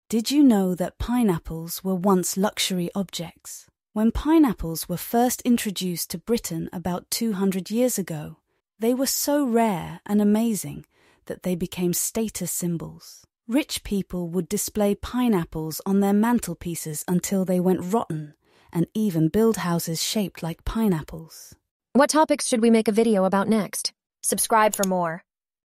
Did you know that pineapples were once luxury objects? When pineapples were first introduced to Britain about 200 years ago, they were so rare and amazing that they became status symbols. Rich people would display pineapples on their mantelpieces until they went rotten, and even build houses shaped like pineapples. What topics should we make a video about next? Subscribe for more.